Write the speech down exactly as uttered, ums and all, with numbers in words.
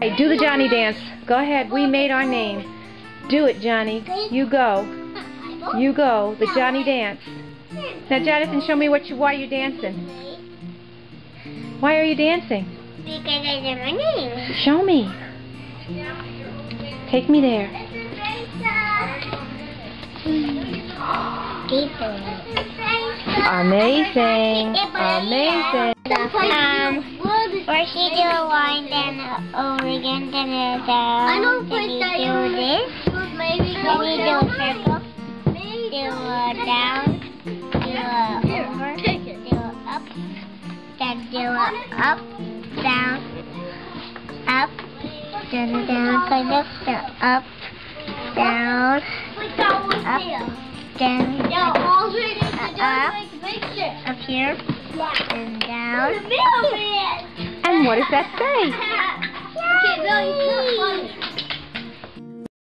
Okay, do the Johnny dance. Go ahead. We made our name. Do it, Johnny. You go. You go. The Johnny dance. Now, Jonathan, show me what you. Why you're dancing. Why are you dancing? Because I did my name. Show me. Take me there. Amazing. Amazing. Um, first you do a line, then over again, then a down. I don't then you do this. Maybe then you do a circle. Do a down. Do a over. Do a up. Then do a up, down, up, then a down kind of. Then up, down, up, then up, up here, and down. And what does that say?